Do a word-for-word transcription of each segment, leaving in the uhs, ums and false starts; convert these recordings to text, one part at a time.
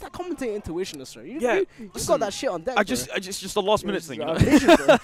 that commentating intuition, sir. You, Yeah, you, you just got that shit on deck. I just, I just, just a last minute thing. You know? Vision, bro.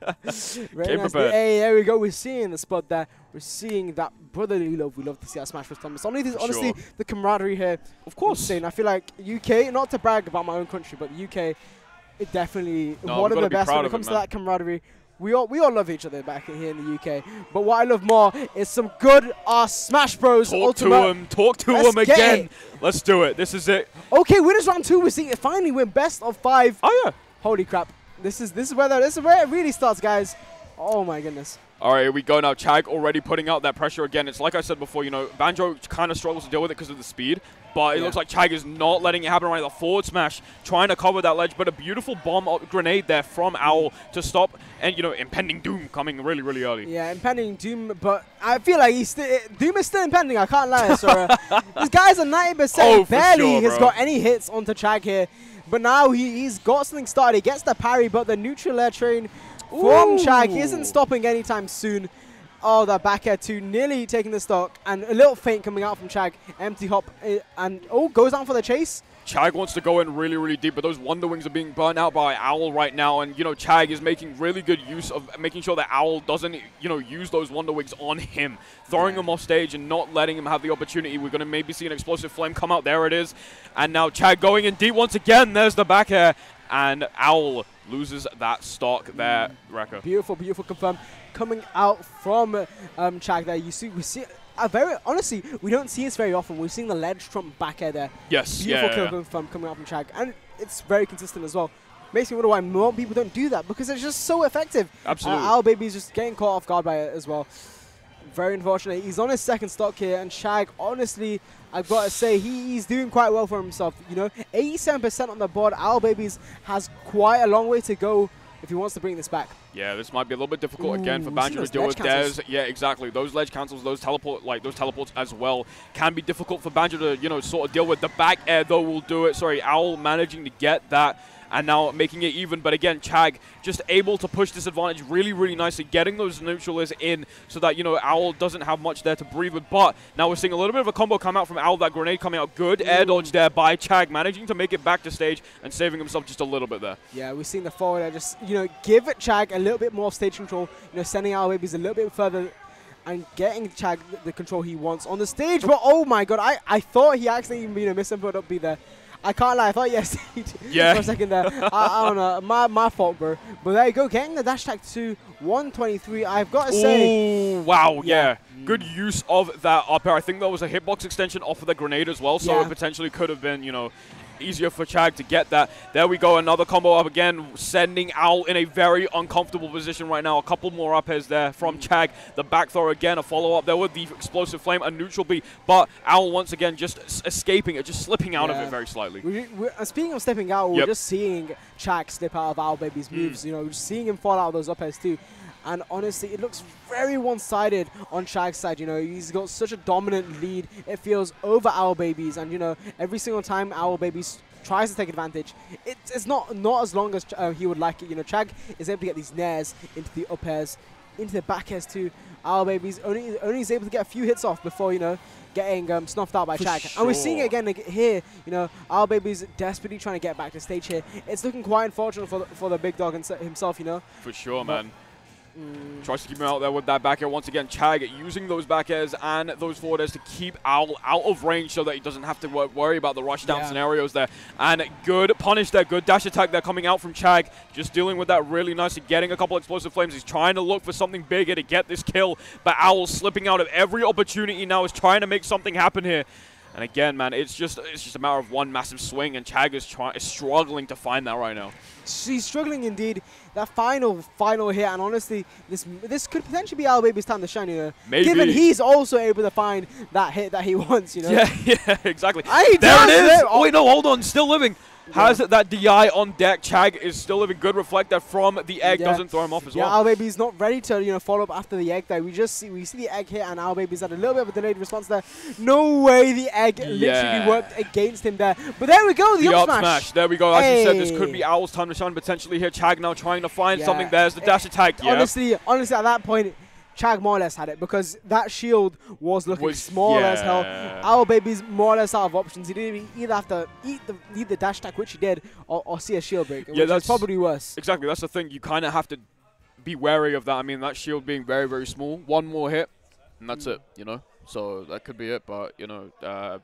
Very Came nice. prepared. Hey, there we go. We're seeing the spot there. We're seeing that brotherly love we love to see at Smash Bros. Thomas. Honestly, honestly Sure. the camaraderie here, Of course. insane. I feel like U K, not to brag about my own country, but the U K, it definitely No, one we've of the gotta be best proud when it of it, comes to man. that camaraderie. We all we all love each other back here in the U K. But what I love more is some good uh, Smash Bros. Talk Ultimate. to him. Talk to Let's him get again. it. Let's do it. This is it. Okay, winners round two. We're seeing it finally win best of five. Oh yeah. Holy crap! This is this is where the, this is where it really starts, guys. Oh my goodness. All right, here we go now. Chag already putting out that pressure again. It's like I said before, you know, Banjo kind of struggles to deal with it because of the speed, but it Yeah. looks like Chag is not letting it happen right now. The forward smash, trying to cover that ledge, but a beautiful bomb up grenade there from Owl to stop, and, you know, impending doom coming really, really early. Yeah, impending Doom, but I feel like he's still Doom is still impending. I can't lie, Sora. This guy's a ninety percent. Oh, for barely sure, has bro. got any hits onto Chag here, but now he, he's got something started. He gets the parry, but the neutral air train from Ooh. Chag isn't stopping anytime soon. Oh, that back air two nearly taking the stock, and a little feint coming out from Chag. Empty hop, uh, and oh, goes down for the chase. Chag wants to go in really, really deep, but those Wonder Wings are being burnt out by Owl right now, and, you know, Chag is making really good use of making sure that Owl doesn't, you know, use those Wonder Wings on him, throwing Yeah. him off stage and not letting him have the opportunity. We're going to maybe see an explosive flame come out. There it is. And now Chag going in deep once again. There's the back air, and Owl loses that stock there, Rekka. Beautiful, beautiful confirm coming out from um, Chag there. You see, we see. Uh, very honestly, we don't see this very often. We're seeing the ledge from back air there. Yes, Beautiful yeah, kill yeah. confirm coming out from Chag, and it's very consistent as well. Makes me wonder why more people don't do that, because it's just so effective. Absolutely. Uh, Owl Baby's just getting caught off guard by it as well. Very unfortunate. He's on his second stock here, and Chag, honestly, I've got to say, he, he's doing quite well for himself. You know, eighty-seven percent on the board. Owl Babies has quite a long way to go if he wants to bring this back. Yeah, this might be a little bit difficult again for Ooh, Banjo see to those deal ledge with. cancels? There's, yeah, exactly. Those ledge cancels, those teleport, like those teleports as well, can be difficult for Banjo to, you know, sort of deal with. The back air though will do it. Sorry, Owl managing to get that and now making it even. But again, Chag just able to push this advantage really, really nicely, getting those neutrals in so that, you know, Owl doesn't have much there to breathe with. But now we're seeing a little bit of a combo come out from Owl. That grenade coming out. Good air dodge there by Chag, managing to make it back to stage and saving himself just a little bit there. Yeah, we've seen the forward air just, you know, give it Chag a little bit more stage control, you know, sending Owl Babies a little bit further and getting Chag the, the control he wants on the stage. But oh my god, I, I thought he actually, you know, missed input up B there. I can't lie, I thought yes, he did Yeah. for a second there. I, I don't know, my, my fault, bro. But there you go, getting the dash tag to one twenty-three. I've got to say, Ooh, wow, yeah. Yeah. Good use of that up air. I think that was a hitbox extension off of the grenade as well, so Yeah. it potentially could have been, you know, easier for Chag to get that. There we go, another combo up again, sending Owl in a very uncomfortable position right now. A couple more up airs there from Chag. The back throw again, a follow-up there with the explosive flame, a neutral B, but Owl once again just s escaping it, just slipping out of Yeah. it very slightly. we, we, uh, speaking of stepping out, we're Yep. just seeing Chag slip out of Owl Baby's moves. You know, we're just seeing him fall out of those up airs too. And honestly, it looks very one-sided on Chag's side. You know, he's got such a dominant lead. It feels over Owl Babies, and you know, every single time Owl Babies tries to take advantage, it's, it's not not as long as uh, he would like it. You know, Chag is able to get these nairs into the up airs, into the back airs too. Owl Babies only only is able to get a few hits off before, you know, getting um, snuffed out by For Chag. And we're seeing it sure. again like, here. You know, Owl Babies desperately trying to get back to stage here. It's looking quite unfortunate for the, for the big dog himself. You know. For sure, But- man. Mm. Tries to keep him out there with that back air once again. Chag using those back airs and those forward airs to keep Owl out of range so that he doesn't have to wor worry about the rush down Yeah. scenarios there. And good punish there, good dash attack there coming out from Chag. Just dealing with that really nicely, getting a couple explosive flames. He's trying to look for something bigger to get this kill, but Owl slipping out of every opportunity now, is trying to make something happen here. And again, man, it's just it's just a matter of one massive swing, and Chag is, try is struggling to find that right now. She's struggling indeed. That final, final hit, and honestly, this this could potentially be Owl Baby's time to shine, you know. Maybe. Given he's also able to find that hit that he wants, you know. Yeah, yeah, exactly. Ah, he there does it is. it. Oh, wait, no, hold on. Still living. Yeah. Has it that D I on deck. Chag is still living. Good reflector from the egg. Yeah. Doesn't throw him off as Yeah, well. Owl Baby's not ready to, you know, follow up after the egg there. We just see we see the egg hit, and Owl Baby's had a little bit of a delayed response there. No way the egg Yeah. literally worked against him there. But there we go, the, The up up smash. smash. There we go. As you said, this could Hey. be Owl's time to shine potentially here. Chag now trying to find Yeah. something. There's the dash attack. Yeah. Honestly, honestly, at that point, Chag more or less had it because that shield was looking Was- small as hell. yeah. Our baby's more or less out of options. He didn't even either have to eat the, eat the dash attack, which he did, or, or see a shield break, Yeah, which is that's- probably worse. Exactly, that's the thing. You kind of have to be wary of that. I mean, that shield being very, very small. One more hit, and that's it, you know? So that could be it, but, you know, uh,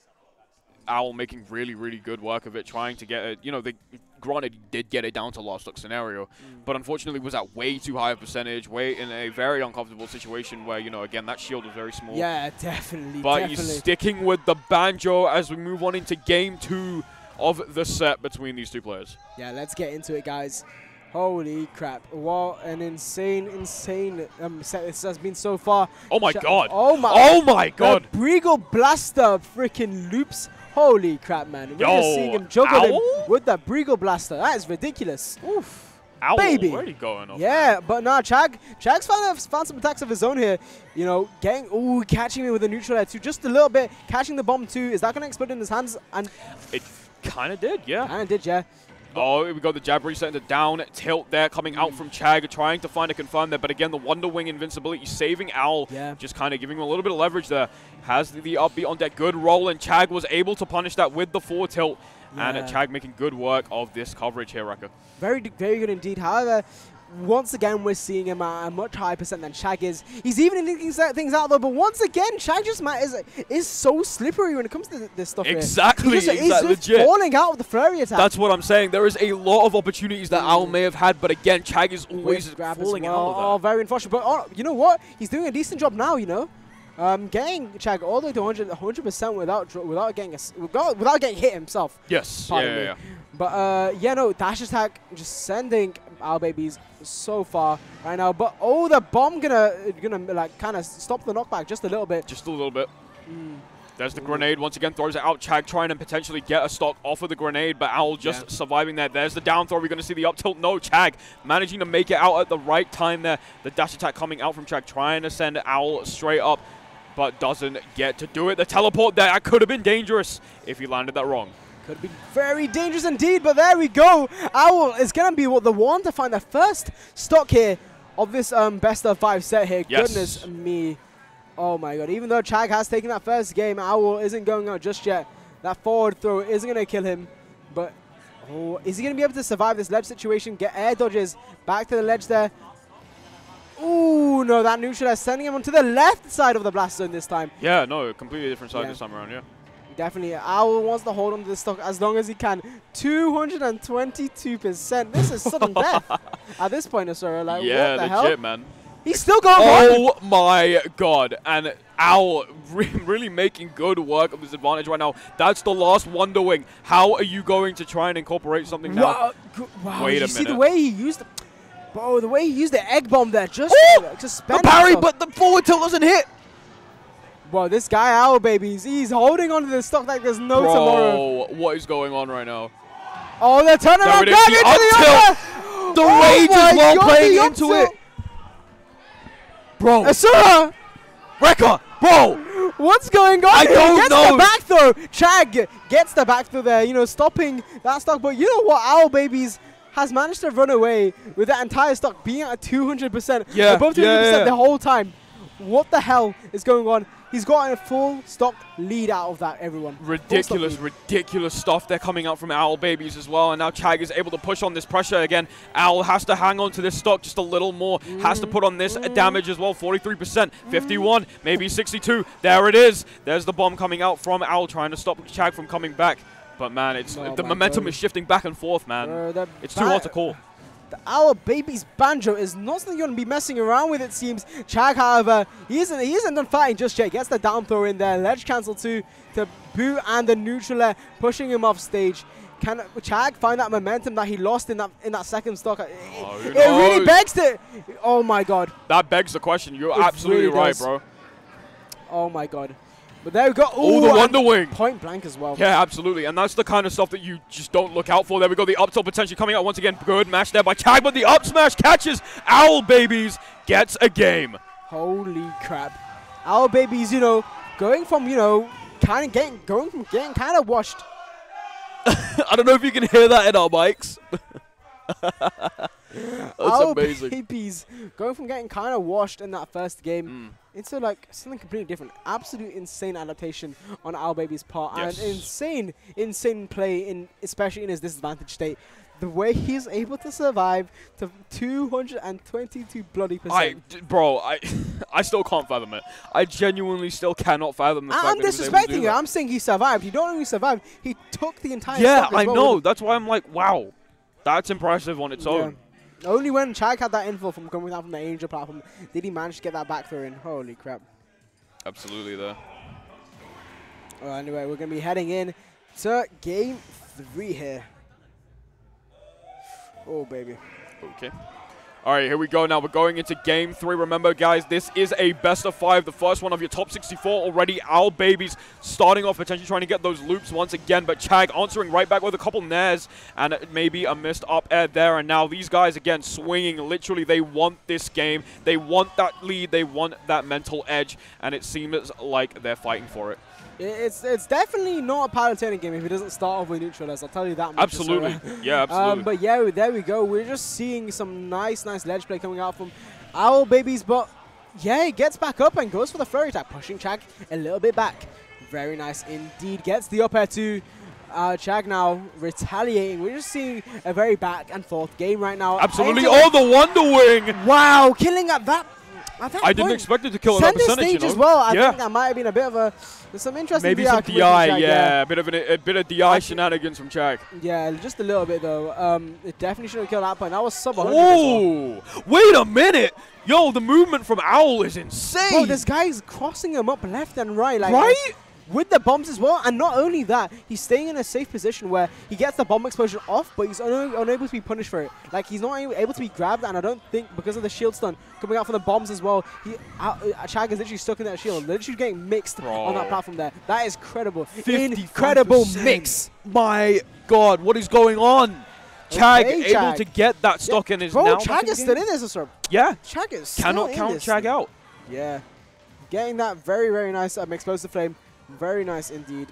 Owl making really, really good work of it, trying to get it. You know, they granted he did get it down to last stock scenario, but unfortunately was at way too high a percentage, way in a very uncomfortable situation where, you know, again, that shield was very small. Yeah, definitely, But definitely. he's sticking with the Banjo as we move on into game two of the set between these two players. Yeah, let's get into it, guys. Holy crap. What an insane, insane um, set this has been so far. Oh my Ch- god. Oh my Oh my god. The Breagle Blaster freaking loops. Holy crap, man. We're Yo, just seeing him juggle him Owl? with that Breagle Blaster. That is ridiculous. Oof. Owl Baby. already going off. Yeah, but nah, Chag, Chag's found, found some attacks of his own here. You know, getting, ooh, catching me with a neutral air too, just a little bit, catching the bomb too. Is that going to explode in his hands? And It kind of did, yeah. kind of did, yeah. Oh, we got the jab reset into down tilt there, coming out from Chag, trying to find a confirm there. But again, the Wonder Wing invincibility saving Owl, Yeah. just kind of giving him a little bit of leverage there. Has the, the upbeat on deck, good roll, and Chag was able to punish that with the four tilt. And uh, Yeah. Chag making good work of this coverage here, Rekka. Very, d- very good indeed. However, once again, we're seeing him at a much higher percent than Chag is. He's even thinking things out though, but once again, Chag just ma- is is so slippery when it comes to th this stuff. Exactly, here. He's just, he's exactly, just legit. falling out of the flurry attack. That's what I'm saying. There is a lot of opportunities that Owl may have had, but again, Chag is always With grab as falling well. out of that. Oh, very unfortunate. But oh, you know what? He's doing a decent job now. You know, um, getting Chag all the way to one hundred percent without dro- without getting a s without, without getting hit himself. Yes, yeah, Pardon yeah, me. yeah. But uh, yeah, no, dash attack just sending our babies so far right now. But oh, the bomb gonna gonna like kind of stop the knockback just a little bit. Just a little bit. Mm. There's the grenade. Once again, throws it out. Chag trying to potentially get a stock off of the grenade, but Owl just Yeah. surviving that. There's the down throw. We're going to see the up tilt. No, Chag managing to make it out at the right time there. The dash attack coming out from Chag, trying to send Owl straight up, but doesn't get to do it. The teleport there, that could have been dangerous if he landed that wrong. Could be very dangerous indeed, but there we go. Owl is going to be what the one to find the first stock here of this um, best of five set here. Yes. Goodness me. Oh my god. Even though Chag has taken that first game, Owl isn't going out just yet. That forward throw isn't going to kill him. But oh, is he going to be able to survive this ledge situation? Get air dodges back to the ledge there. Ooh, no, that neutral is sending him onto the left side of the blast zone this time. Yeah, no, completely different side Yeah. this time around, yeah. Definitely, Owl wants to hold on to the stock as long as he can. two hundred twenty-two percent. This is sudden death at this point, Asura. Like, yeah, what the legit, hell? man. He's still going on. Oh my god. And Owl re really making good work of this advantage right now. That's the last Wonder Wing. How are you going to try and incorporate something now? Wow, g- wow. Wait you a see the minute. way he used the, bro, the way he used the egg bomb there. Just Ooh! to The suspend parry, himself. but the forward tilt doesn't hit. Bro, this guy, Owl babies, he's holding on to this stock like there's no tomorrow. Bro, what is going on right now? Oh, the turnaround There it is, grab the into up the tilt. upper. The Oh rage my as well God, playing the into up it. Bro, Asura! Rekka, bro. What's going on I here? don't Gets know. the back throw. Chag gets the back throw there, you know, stopping that stock. But you know what? Owl Babies has managed to run away with that entire stock being at two hundred percent. Yeah, Above two yeah, hundred percent yeah. the whole time. What the hell is going on? He's got a full stock lead out of that, everyone. Full stock Ridiculous, lead. ridiculous stuff they're coming out from Owl Babies as well. And now Chag is able to push on this pressure again. Owl has to hang on to this stock just a little more. Has to put on this Mm. damage as well. forty-three percent, fifty-one, maybe sixty-two. There it is. There's the bomb coming out from Owl trying to stop Chag from coming back. But man, it's Oh the my momentum God. is shifting back and forth, man. Uh, the It's too ba- hard to call. The Owl Baby's Banjo is not something you're going to be messing around with, it seems. Chag, however, he isn't, he isn't done fighting just yet. Gets the down throw in there. Ledge cancel too to boot and the neutral air, pushing him off stage. Can Chag find that momentum that he lost in that in that second stock? It, Oh, it who really knows? begs to... Oh, my God. That begs the question. You're It absolutely really right, does. bro. Oh, my God. But there we go. Oh, Ooh, the and Wonder Wing. Point blank as well. Yeah, absolutely. And that's the kind of stuff that you just don't look out for. There we go. The up tilt potentially coming out once again. Good match there by Chag, but the up smash catches. Owl Babies gets a game. Holy crap. Owl Babies, you know, going from, you know, kind of getting, going from getting kind of washed. I don't know if you can hear that in our mics. That's Our amazing. babies going from getting kind of washed in that first game Mm. into like something completely different. Absolute insane adaptation on our baby's part, Yes. and insane, insane play in especially in his disadvantaged state. The way he's able to survive to two hundred twenty-two bloody I, percent. d- bro, I, I still can't fathom it. I genuinely still cannot fathom the fact I'm that he was able to do disrespecting you. that. I'm saying he survived. He not only survived, he took the entire. Yeah, stock as I well know. with- That's why I'm like, wow, that's impressive on its Yeah. own. Only when Chag had that info from coming down from the Angel platform did he manage to get that back throw in. Holy crap. Absolutely there. Well, anyway, we're going to be heading in to game three here. Oh, baby. Okay. All right, here we go now. We're going into game three. Remember, guys, this is a best of five. The first one of your top sixty-four already. Owl Babies starting off, potentially trying to get those loops once again. But Chag answering right back with a couple nairs and maybe a missed up air there. And now these guys, again, swinging. Literally, they want this game. They want that lead. They want that mental edge. And it seems like they're fighting for it. It's it's definitely not a power turning game if it doesn't start off with neutralize. I'll tell you that much. Absolutely. So, uh, Yeah, absolutely. Um, but yeah, there we go. We're just seeing some nice, nice ledge play coming out from Owl Babies. But yeah, he gets back up and goes for the flurry attack, pushing Chag a little bit back. Very nice indeed. Gets the up air too. Uh, Chag now retaliating. We're just seeing a very back and forth game right now. Absolutely. Angel- Oh, the Wonder Wing. Wow, killing at that. At that I didn't point. expect it to kill at that Center percentage, stage you know? as well. I yeah. think that might have been a bit of a there's some interesting Maybe D I some coming D from I, Chag, yeah. A bit of an, a bit of D I I- shenanigans from Chag. Yeah, just a little bit though. Um, it definitely should have killed that point. That was sub one hundred. as well. Oh, wait a minute. Yo, the movement from Owl is insane. Bro, this guy's crossing him up left and right, like right? with the bombs as well. And not only that, he's staying in a safe position where he gets the bomb explosion off, but he's una unable to be punished for it. Like he's not able to be grabbed, and I don't think because of the shield stun coming out from the bombs as well, he uh, uh, Chag is literally stuck in that shield, literally getting mixed Bro. on that platform there. That is credible, fifty-five incredible percent. mix. My God, what is going on? Chag Okay, able Chag. to get that Yeah, stock in his bro, now. Chag back in is the still game. in this, sir. Yeah, Chag is still cannot in count this. Chag out. Yeah, getting that very, very nice um, explosive flame. Very nice indeed.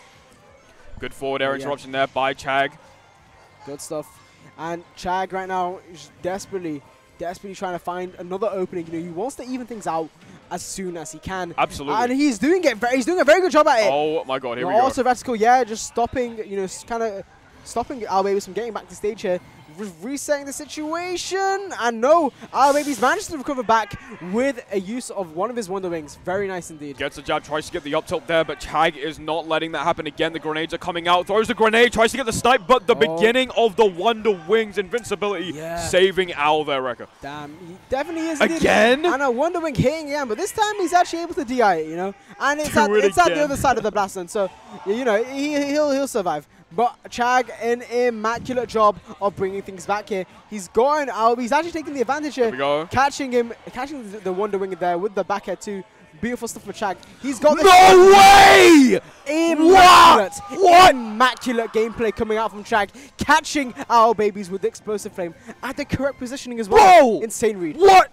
Good forward air Yeah. interruption there by Chag. Good stuff. And Chag right now is desperately, desperately trying to find another opening. You know, he wants to even things out as soon as he can. Absolutely. And he's doing it. Very, he's doing a very good job at it. Oh my God, here we But go. also vertical, yeah, just stopping. You know, kind of stopping our babies from getting back to stage here. Re resetting the situation, and no, our babies managed to recover back with a use of one of his Wonder Wings. Very nice indeed. Gets a jab, tries to get the up tilt there, but Chag is not letting that happen again. The grenades are coming out, throws the grenade, tries to get the snipe, but the Oh. beginning of the Wonder Wings invincibility Yeah. saving Owl there, Rekka. Damn, he definitely is indeed. Again? And a Wonder Wing hitting again, but this time he's actually able to D I it, you know. And it's Do at it it's at the again. other side of the blast zone, so you know he he'll he'll survive. But Chag, an immaculate job of bringing things back here. He's going out. He's actually taking the advantage here. Here we go. Catching him, catching the, the Wonder Wing there with the back air too. Beautiful stuff for Chag. He's got the No way! immaculate, What? immaculate gameplay coming out from Chag, catching our babies with the explosive flame at the correct positioning as well. Bro! Insane read. What?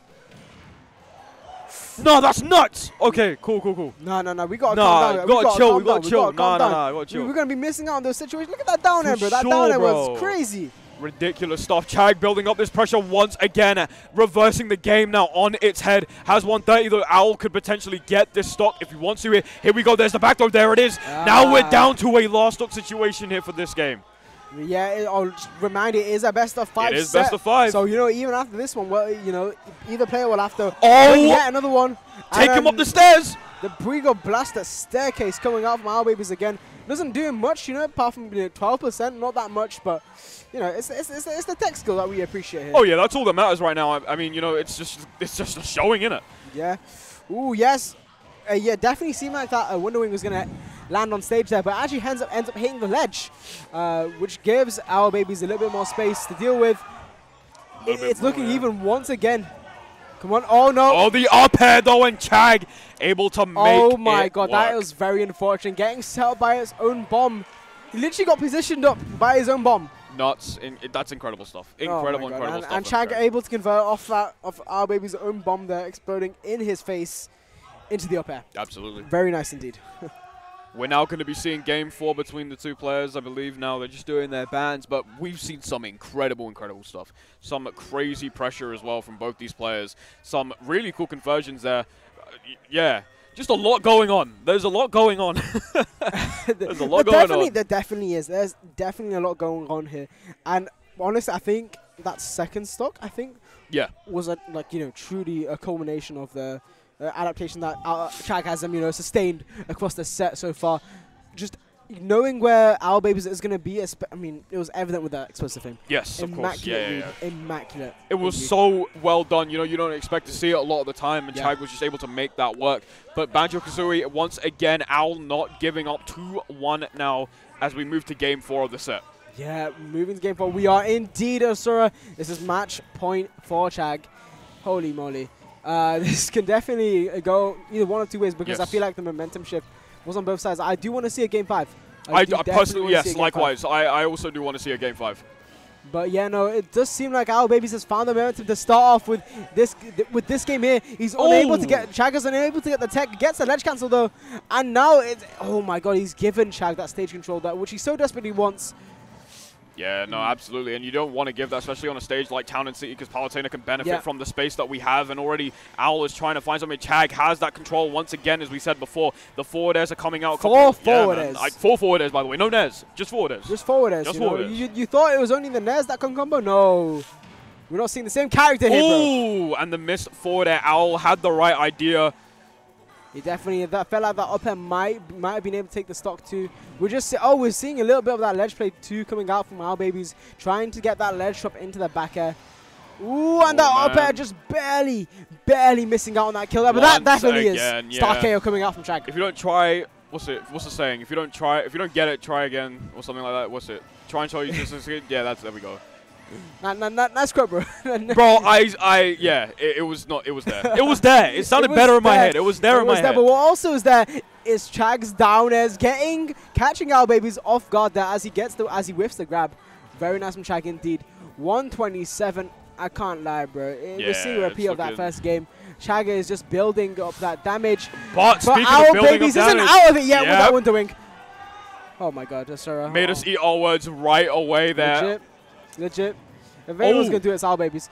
No, that's nuts. Okay, cool, cool, cool. No, no, no. We gotta Nah, calm down. we gotta chill, calm we gotta down, chill. gotta calm Nah, nah, down. nah, we gotta chill. We're gonna be missing out on those situations. Look at that down air, For bro. That sure, down air bro. was crazy. Ridiculous stuff. Chag building up this pressure once again, uh, reversing the game now on its head. Has one thirty. The Owl could potentially get this stock if he wants to. Here, here we go. There's the back throw. There it is. Now we're Ah. down to a last stock situation here for this game. Yeah, it, I'll just remind you, it is a best of five. It is set. best of five. So you know, even after this one, well, you know, either player will have to Oh! win yet another one. Take And, him up um, the stairs. The Brigo Blaster staircase coming out from our babies again. Doesn't do much, you know, apart from you know, twelve percent. Not that much, but you know, it's it's, it's it's the tech skill that we appreciate here. Oh yeah, that's all that matters right now. I, I mean, you know, it's just it's just a showing, innit? Yeah. Ooh, yes. Uh, yeah, definitely seemed like that uh, Wonder Wing was going to land on stage there, but actually ends up, ends up hitting the ledge, uh, which gives our babies a little bit more space to deal with. Little bit It's more, looking yeah. even once again. Come on. Oh, no. Oh, the up air though, and Chag able to make Oh, my it God. work. That was very unfortunate. Getting set up by his own bomb. He literally got positioned up by his own bomb. nuts. In, it, that's incredible stuff. Oh my Incredible, God. incredible and, stuff. and from Chag Chag. able to convert off that of our baby's own bomb there, exploding in his face into the up air. Absolutely. Very nice indeed. We're now going to be seeing game four between the two players, I believe. Now they're just doing their bans, but we've seen some incredible, incredible stuff. Some crazy pressure as well from both these players. Some really cool conversions there. Uh, yeah, just a lot going on. There's a lot going on. There's a lot there going on. There definitely is. There's definitely a lot going on here. And honestly, I think that second stock, I think, yeah, was a, like, you know, truly a culmination of the uh, adaptation that uh, Chag has, um, you know, sustained across the set so far. Just knowing where Owl Babies is going to be, I mean, it was evident with that explosive flame. Yes, of course. Yeah, yeah, yeah. Immaculate. It was so well done. You know, you don't expect to see it a lot of the time, and yeah. Chag was just able to make that work. But Banjo-Kazooie, once again, Owl not giving up two one now as we move to game four of the set. Yeah, moving to game four. We are indeed, Asura. This is match point for Chag. Holy moly. Uh, this can definitely go either one or two ways because yes. I feel like the momentum shift was on both sides. I do want to see a game five. I, I, I personally, yes, likewise. I, I also do want to see a game five. But yeah, no, it does seem like Owl Babies has found the momentum to start off with this th with this game here. He's oh. unable to get, Chag is unable to get the tech, gets the ledge cancel though. And now it's, oh my god, he's given Chag that stage control, that which he so desperately wants. Yeah, no, absolutely. And you don't want to give that, especially on a stage like Town and City, because Palutena can benefit yeah. from the space that we have. And already Owl is trying to find something. Chag has that control once again, as we said before. The forward airs are coming out. Four forward airs. Yeah, like, four forward airs, by the way. No Nez. Just forward airs. Just forward airs. Just you, forward airs. You, you thought it was only the Nez that can combo? No. We're not seeing the same character here, bro. Ooh, and the missed forward air. Owl had the right idea. He definitely, that felt like that up air might might have been able to take the stock too. We're just, oh, we're seeing a little bit of that ledge play too coming out from Owl Babies, trying to get that ledge drop into the back air. Ooh, and oh, that man. up air just barely, barely missing out on that kill there. But Once that definitely again, is yeah. star K O coming out from Chag. If you don't try, what's it? What's the saying? If you don't try, if you don't get it, try again or something like that. What's it? Try and show you just yeah. That's there we go. Nah, nah, nah, nice quote, bro. Bro, I, I, yeah, it, it was not, it was there. It was there. It sounded it better in my head. It was there it in was my there, head. But what also is there is Chag's down airs getting, catching Owl Babies off guard there as he gets the, as he whiffs the grab. Very nice from Chag indeed. one twenty-seven. I can't lie, bro. It, yeah, we're seeing a repeat of that first game. Chag is just building up that damage. But, but Owl Babies isn't out of it yet yep. with that Wonder Wing. Oh my god, Asura. Made oh. us eat our words right away there. Legit. Legit. If anyone's oh. going to do it, it's Owl Babies.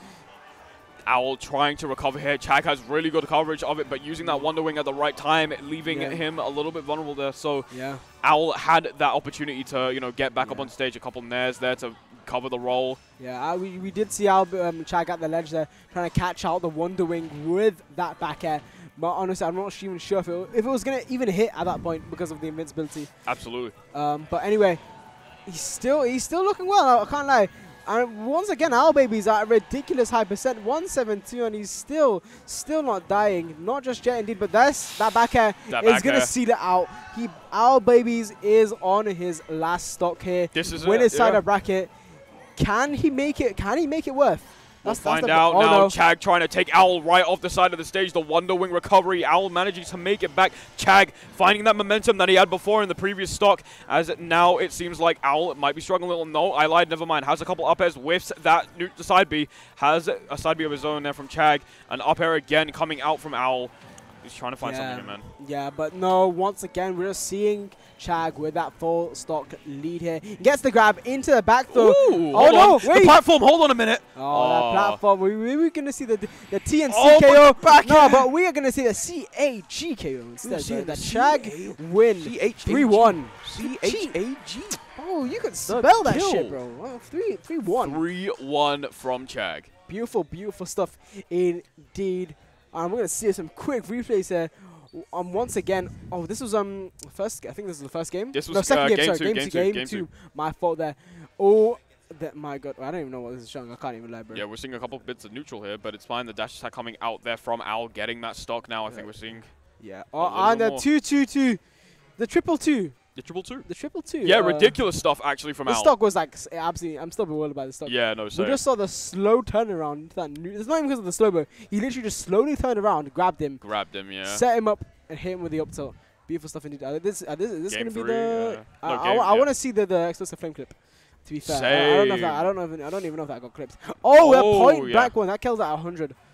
Owl trying to recover here. Chag has really good coverage of it, but using that Wonder Wing at the right time, leaving yeah. him a little bit vulnerable there. So yeah. Owl had that opportunity to, you know, get back yeah. up on stage. A couple nairs there to cover the roll. Yeah, uh, we, we did see Owl, um, Chag at the ledge there, trying to catch out the Wonder Wing with that back air. But honestly, I'm not even sure if it, if it was going to even hit at that point because of the invincibility. Absolutely. Um, but anyway, he's still he's still looking well. I can't lie. And once again, Owl Babies at a ridiculous high percent, one seventy-two, and he's still, still not dying. Not just yet, indeed, but that's that back air that is going to seal it out. He, Owl Babies is on his last stock here. This is win it, his side yeah. of bracket. Can he make it? Can he make it worth? We'll That's, find that's out oh now. No. Chag trying to take Owl right off the side of the stage. The Wonder Wing recovery. Owl managing to make it back. Chag finding that momentum that he had before in the previous stock. As now it seems like Owl might be struggling a little. No, I lied. Never mind. Has a couple up airs. Whiffs that the side B. Has a side B of his own there from Chag. An up air again coming out from Owl. He's trying to find yeah. something here, man. Yeah, but no, once again, we're just seeing Chag with that full stock lead here. He gets the grab into the back throw. Ooh, oh, no, on. wait. The platform, hold on a minute. Oh, oh. that platform. We, we were going to see the, the T and C oh, K O. Back no, but we are going to see the C A G K O instead. So the Chag win three one. C H A G. Oh, you could spell that shit, bro. Wow, three one. three one from Chag. Beautiful, beautiful stuff indeed. Um, we're going to see some quick replays here. Um, once again, oh, this was um first. I think this is the first game. This was no, second uh, game. game Sorry, two, game, game two, two, game, game two. two. My fault there. Oh, that my god, I don't even know what this is showing. I can't even elaborate. Yeah, we're seeing a couple bits of neutral here, but it's fine. The dash attack coming out there from Owl, getting that stock now. I yeah. think we're seeing. Yeah. Oh, and the two two two, the triple two. The triple two. The triple two. Yeah, uh, ridiculous stuff actually from the Owl. The stock was like absolutely. I'm still bewildered by the stock. Yeah, no. Same. We just saw the slow turnaround. That it's not even because of the slow mo. He literally just slowly turned around, grabbed him, grabbed him, yeah, set him up, and hit him with the up tilt. Beautiful stuff indeed. Uh, this, uh, this, is this going to be the? Uh, uh, no, I, game, I, I yeah. want to see the the explosive flame clip. To be fair, Same. I, I don't know if that. I don't know. If, I don't even know if that got clipped. Oh, oh a point yeah. black one that killed at a hundred.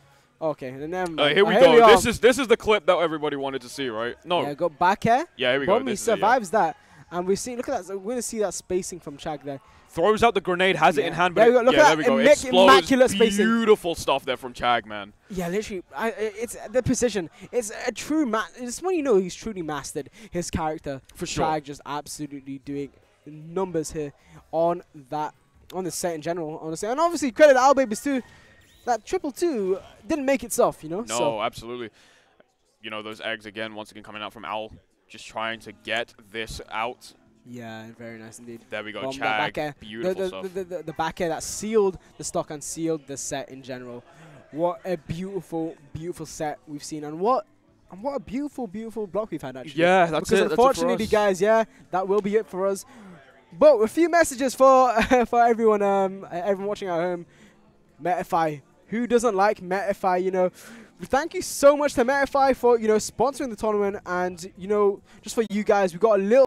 Okay, and then Uh, here we oh, go. we are. this is this is the clip that everybody wanted to see, right? No. Yeah, got back air. Yeah, here we go. Boom, he This is it, yeah. survives that. And we've seen, look at that. So we're going to see that spacing from Chag there. Throws out the grenade, has it in Yeah. hand, There but we go, it, look yeah, at there that we go. immac- Explodes. immaculate spacing. Beautiful stuff there from Chag, man. Yeah, literally, I, I- it's the precision. It's a true ma- It's when you know he's truly mastered his character. For sure. Chag just absolutely doing numbers here on that, on the set in general, honestly. And obviously, credit to Owl Babies too. That triple two didn't make itself, you know? No, So absolutely. You know, those eggs again, once again coming out from Owl, just trying to get this out. yeah, very nice indeed. There we go, Boom, that back Chag. air. Beautiful the, the, stuff. The, the, the back air that sealed the stock and sealed the set in general. What a beautiful, beautiful set we've seen, and what and what a beautiful, beautiful block we've had actually. Yeah, that's because it. That's it for unfortunately, us. guys, yeah, that will be it for us. But a few messages for for everyone, um, everyone watching at home. Metify, who doesn't like Metify? You know, thank you so much to Metify for you know sponsoring the tournament, and you know just for you guys, we got a little.